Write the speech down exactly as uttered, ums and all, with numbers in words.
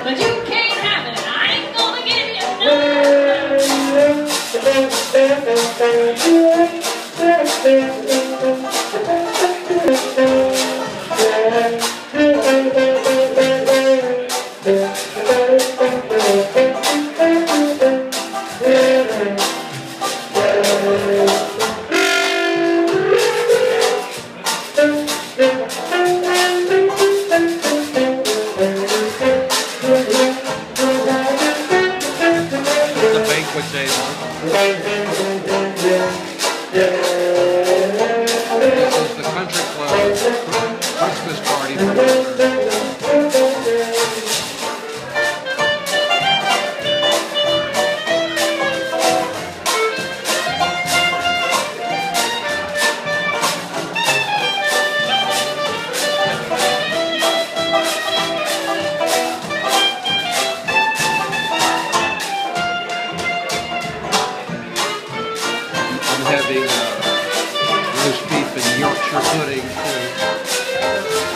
but you can't have it. I ain't gonna give you This is the Country Club Christmas party. I'm having uh, roast beef and Yorkshire pudding too.